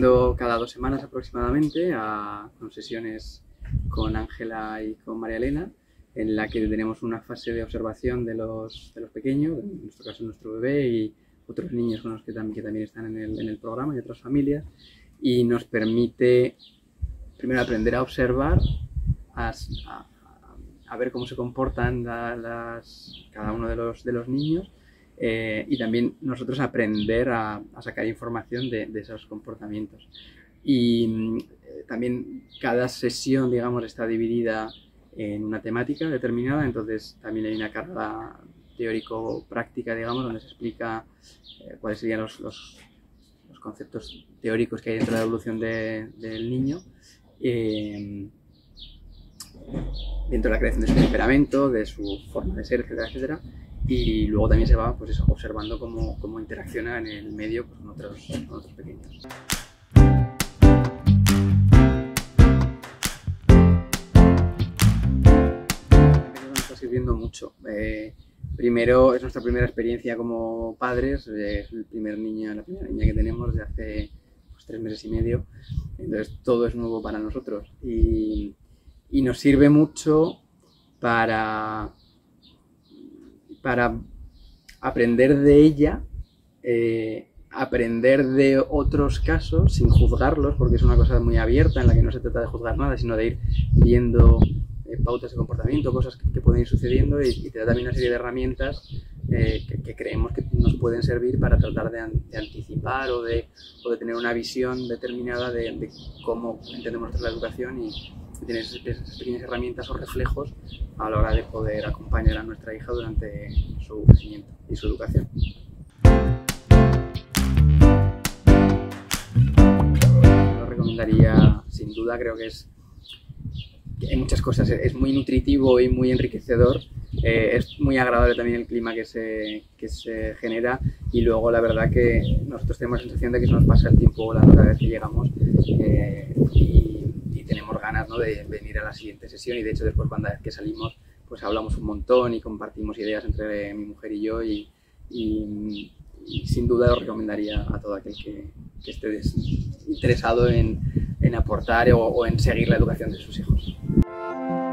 yendo cada 2 semanas aproximadamente con sesiones con Ángela y con María Elena, en la que tenemos una fase de observación de los pequeños, en nuestro caso nuestro bebé y otros niños con los que también están en el programa y otras familias, y nos permite primero aprender a observar, a ver cómo se comportan cada uno de los niños, y también nosotros aprender a sacar información de esos comportamientos. Y también cada sesión, digamos, está dividida en una temática determinada, entonces también hay una carga teórico-práctica, digamos, donde se explica cuáles serían los conceptos teóricos que hay dentro de la evolución del niño, dentro de la creación de su temperamento, de su forma de ser, etcétera, etcétera. Y luego también se va, pues eso, observando cómo interacciona en el medio, pues, con otros pequeños. Nos está sirviendo mucho. Primero, es nuestra primera experiencia como padres, es la primera niña que tenemos desde hace 3 meses y medio, entonces todo es nuevo para nosotros y nos sirve mucho para aprender de ella, aprender de otros casos sin juzgarlos, porque es una cosa muy abierta en la que no se trata de juzgar nada, sino de ir viendo pautas de comportamiento, cosas que pueden ir sucediendo, y te da también una serie de herramientas que creemos que nos pueden servir para tratar de anticipar o de tener una visión determinada de cómo entendemos nosotros la educación y tener esas pequeñas herramientas o reflejos a la hora de poder acompañar a nuestra hija durante su crecimiento y su educación. Lo recomendaría sin duda, creo que hay muchas cosas, es muy nutritivo y muy enriquecedor, es muy agradable también el clima que se genera, y luego la verdad que nosotros tenemos la sensación de que se nos pasa el tiempo volando cada vez que llegamos, y tenemos ganas, ¿no?, de venir a la siguiente sesión, y de hecho después cuando que salimos pues hablamos un montón y compartimos ideas entre mi mujer y yo, y sin duda lo recomendaría a todo aquel que esté interesado en aportar o en seguir la educación de sus hijos.